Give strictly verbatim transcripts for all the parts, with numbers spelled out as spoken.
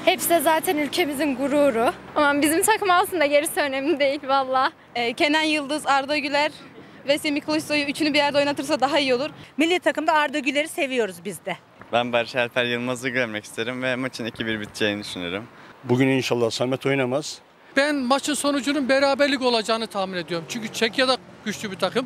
Hepsi de zaten ülkemizin gururu. Aman bizim takım alsın da gerisi önemli değil valla. Ee, Kenan Yıldız, Arda Güler ve Semih Kılıçsoy'u üçünü bir yerde oynatırsa daha iyi olur. Milli takımda Arda Güler'i seviyoruz biz de. Ben Barış Alper Yılmaz'ı görmek isterim ve maçın iki bir biteceğini düşünüyorum. Bugün inşallah Samet oynamaz. Ben maçın sonucunun beraberlik olacağını tahmin ediyorum. Çünkü Çekya da güçlü bir takım.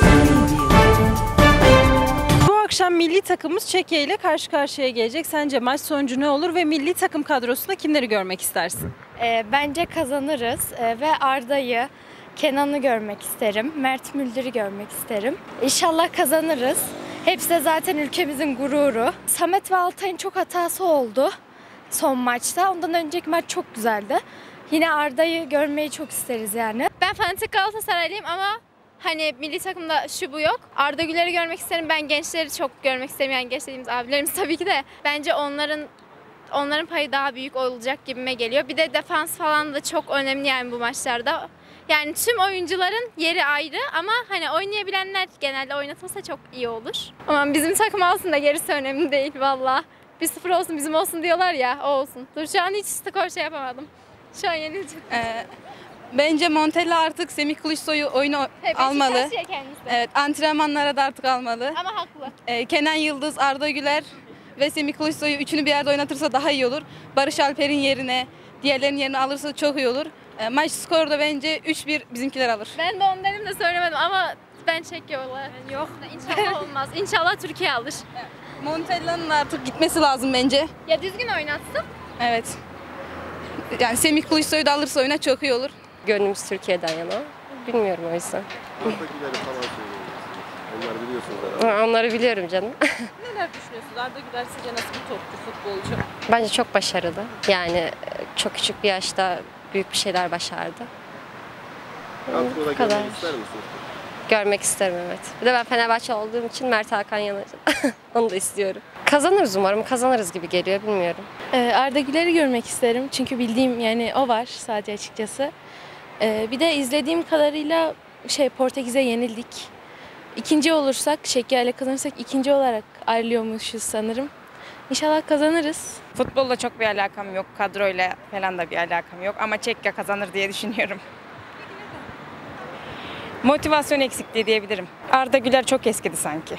Bu akşam milli takımımız Çekya ile karşı karşıya gelecek. Sence maç sonucu ne olur ve milli takım kadrosunda kimleri görmek istersin? Ee, bence kazanırız ee, ve Arda'yı, Kenan'ı görmek isterim. Mert Müldür'ü görmek isterim. İnşallah kazanırız. Hepsi de zaten ülkemizin gururu. Samet ve Altay'ın çok hatası oldu son maçta. Ondan önceki maç çok güzeldi. Yine Arda'yı görmeyi çok isteriz yani. Ben fanatik Galatasaraylıyım ama hani milli takımda şu bu yok. Arda Güler'i görmek isterim. Ben gençleri çok görmek isterim. Yani genç dediğimiz abilerimiz tabii ki de. Bence onların onların payı daha büyük olacak gibime geliyor. Bir de defans falan da çok önemli yani bu maçlarda. Yani tüm oyuncuların yeri ayrı ama hani oynayabilenler genelde oynatılsa çok iyi olur. Aman bizim takım alsın da gerisi önemli değil valla. bir sıfır olsun bizim olsun diyorlar ya, o olsun. Dur şu an hiç skor şey yapamadım. Şu an yenileceğim. Ee, bence Montella artık Semih Kılıçsoy'u oyuna Hep almalı. Beşiktaşlı'ya kendisi. Evet, antrenmanlara da artık almalı. Ama haklı. Ee, Kenan Yıldız, Arda Güler ve Semih Kılıçsoy'u üçünü bir yerde oynatırsa daha iyi olur. Barış Alper'in yerine, diğerlerinin yerine alırsa çok iyi olur. Ee, maç skoru da bence üç bir bizimkiler alır. Ben de onu dedim de söylemedim ama ben çekiyorlar. Yok. İnşallah olmaz. İnşallah Türkiye alır. Montella'nın artık gitmesi lazım bence. Ya düzgün oynatsın. Evet. Yani Semih Kılıçsoy'u da alırsa oyuna çok iyi olur. Gönlümüz Türkiye'den yana. Bilmiyorum o yüzden. Oradakileri falan söylüyoruz. Onları biliyorsunuz herhalde. Onları biliyorum canım. Neler düşünüyorsunuz? Arda Güler sizce nasıl bir topçu, futbolcu? Bence çok başarılı. Yani çok küçük bir yaşta büyük bir şeyler başardı. Kadroda Bu kadar. görmek ister misiniz? Görmek isterim, evet. Bir de ben Fenerbahçe olduğum için Mert Hakan Yanacı. Onu da istiyorum. Kazanırız umarım. Kazanırız gibi geliyor, bilmiyorum. Ee, Arda Güler'i görmek isterim. Çünkü bildiğim yani o var sadece açıkçası. Ee, bir de izlediğim kadarıyla şey Portekiz'e yenildik. İkinci olursak, Çekya ile kazanırsak ikinci olarak ayrılıyormuşuz sanırım. İnşallah kazanırız. Futbolla çok bir alakam yok. Kadroyla falan da bir alakam yok. Ama Çekya kazanır diye düşünüyorum. Motivasyon eksikliği diyebilirim. Arda Güler çok eskidi sanki.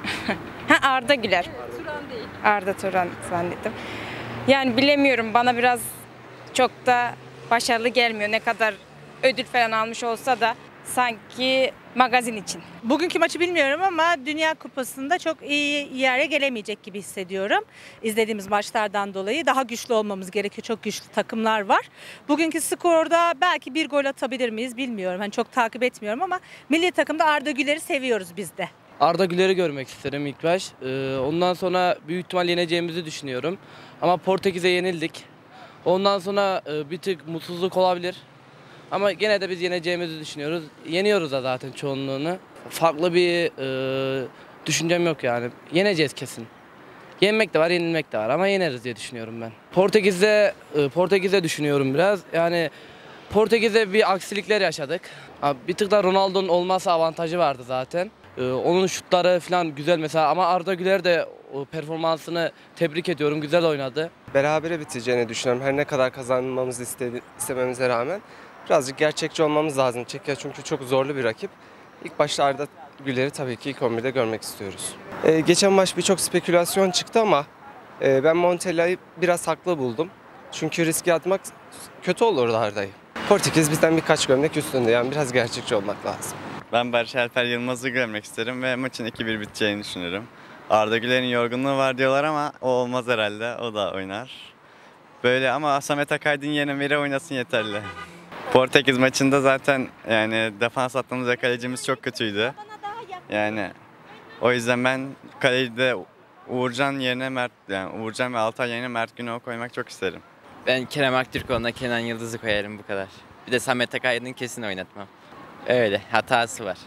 ha Arda Güler. Turan değil. Arda Turan zannettim. Yani bilemiyorum, bana biraz çok da başarılı gelmiyor. Ne kadar ödül falan almış olsa da sanki magazin için. Bugünkü maçı bilmiyorum ama Dünya Kupası'nda çok iyi yere gelemeyecek gibi hissediyorum. İzlediğimiz maçlardan dolayı daha güçlü olmamız gerekiyor. Çok güçlü takımlar var. Bugünkü skorda belki bir gol atabilir miyiz bilmiyorum. Hani çok takip etmiyorum ama milli takımda Arda Güler'i seviyoruz biz de. Arda Güler'i görmek isterim ilk baş. Ee, ondan sonra büyük ihtimal yeneceğimizi düşünüyorum. Ama Portekiz'e yenildik. Ondan sonra e, bir tık mutsuzluk olabilir. Ama gene de biz yeneceğimizi düşünüyoruz. Yeniyoruz da zaten çoğunluğunu. Farklı bir e, düşüncem yok yani. Yeneceğiz kesin. Yenmek de var, yenilmek de var ama yeneriz diye düşünüyorum ben. Portekiz'de e, Portekiz'de düşünüyorum biraz. Yani Portekiz'de bir aksilikler yaşadık. Bir tık da Ronaldo'nun olmasa avantajı vardı zaten. E, onun şutları falan güzel mesela ama Arda Güler de o performansını tebrik ediyorum. Güzel oynadı. Berabere biteceğini düşünüyorum. Her ne kadar kazanmamızı istedi, istememize rağmen. Birazcık gerçekçi olmamız lazım. Çekya çünkü çok zorlu bir rakip. İlk başta Arda Güler'i tabii ki ilk on birde görmek istiyoruz. Ee, geçen maç birçok spekülasyon çıktı ama e, ben Montella'yı biraz haklı buldum. Çünkü riske atmak kötü olurdu Arda'yı. Portekiz bizden birkaç gömlek üstünde, yani biraz gerçekçi olmak lazım. Ben Barış Alper Yılmaz'ı görmek isterim ve maçın iki bir biteceğini düşünüyorum. Arda Güler'in yorgunluğu var diyorlar ama o olmaz herhalde. O da oynar. Böyle ama Samet Akaydın yerine biri oynasın yeterli. Portekiz maçında zaten yani defans hattımız ve kalecimiz çok kötüydü. Yani o yüzden ben kalecide Uğurcan yerine Mert, yani Uğurcan ve Altay yerine Mert Günok'u koymak çok isterim. Ben Kerem Aktürkoğlu'na Kenan Yıldız'ı koyarım, bu kadar. Bir de Samet Akaydın'ı kesin oynatmam. Öyle hatası var.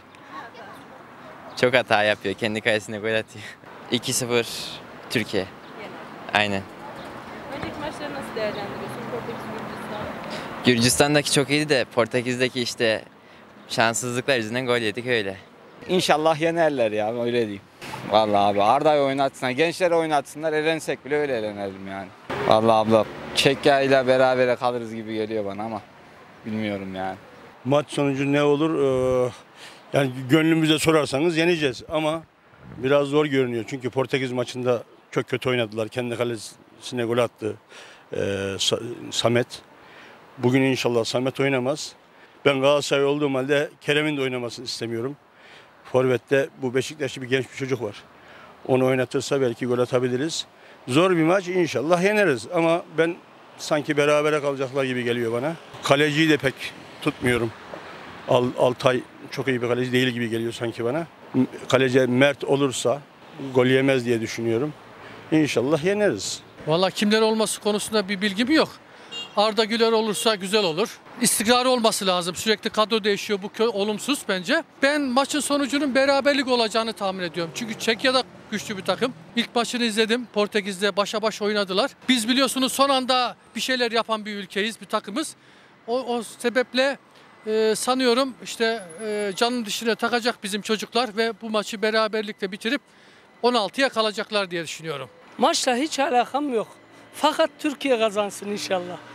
Çok hata yapıyor, kendi kalesine gol atıyor. iki sıfır Türkiye. Aynen. Önceki maçları nasıl değerlendiriyorsun? Portekiz, Gürcistan. Gürcistan'daki çok iyiydi de Portekiz'deki işte şanssızlıklar yüzünden gol yedik öyle. İnşallah yenerler ya, öyle diyeyim. Vallahi abi Arda'yı oynatsınlar, gençleri oynatsınlar, elensek bile öyle elenelim yani. Vallahi abla Çekya ile berabere kalırız gibi geliyor bana ama bilmiyorum yani. Maç sonucu ne olur? Ee, yani gönlümüze sorarsanız yeneceğiz ama biraz zor görünüyor. Çünkü Portekiz maçında çok kötü oynadılar. Kendi kalesine gol attı ee, Samet. Bugün inşallah Samet oynamaz. Ben Galatasaray olduğum halde Kerem'in de oynamasını istemiyorum. Forvet'te bu Beşiktaşlı bir genç bir çocuk var. Onu oynatırsa belki gol atabiliriz. Zor bir maç, inşallah yeneriz ama ben sanki berabere kalacaklar gibi geliyor bana. Kaleciyi de pek tutmuyorum. Al, Altay çok iyi bir kaleci değil gibi geliyor sanki bana. Kaleci Mert olursa gol yemez diye düşünüyorum. İnşallah yeneriz. Vallahi kimler olması konusunda bir bilgim yok. Arda Güler olursa güzel olur. İstikrarı olması lazım. Sürekli kadro değişiyor. Bu kö- olumsuz bence. Ben maçın sonucunun beraberlik olacağını tahmin ediyorum. Çünkü Çekya da güçlü bir takım. İlk maçını izledim. Portekiz'de başa baş oynadılar. Biz biliyorsunuz son anda bir şeyler yapan bir ülkeyiz, bir takımız. O, o sebeple e, sanıyorum işte e, canın dişine takacak bizim çocuklar ve bu maçı beraberlikle bitirip on altıya kalacaklar diye düşünüyorum. Maçla hiç alakam yok. Fakat Türkiye kazansın inşallah.